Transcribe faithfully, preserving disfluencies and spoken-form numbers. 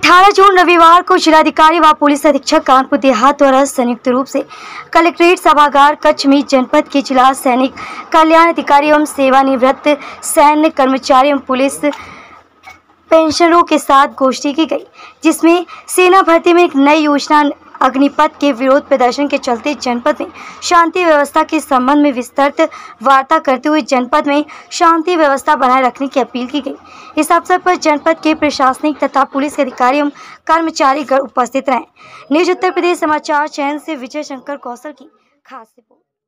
अठारह जून रविवार को जिलाधिकारी व पुलिस अधीक्षक कानपुर देहात द्वारा संयुक्त रूप से कलेक्ट्रेट सभागार कच्छ में जनपद के जिला सैनिक कल्याण अधिकारी एवं सेवानिवृत्त सैन्य कर्मचारी एवं पुलिस पेंशनरों के साथ गोष्ठी की गई, जिसमें सेना भर्ती में एक नई योजना अग्निपथ के विरोध प्रदर्शन के चलते जनपद में शांति व्यवस्था के संबंध में विस्तृत वार्ता करते हुए जनपद में शांति व्यवस्था बनाए रखने की अपील की गई। इस अवसर पर जनपद के प्रशासनिक तथा पुलिस अधिकारी एवं कर्मचारी गण उपस्थित रहे। न्यूज उत्तर प्रदेश समाचार चैनल से विजय शंकर कौशल की खास रिपोर्ट।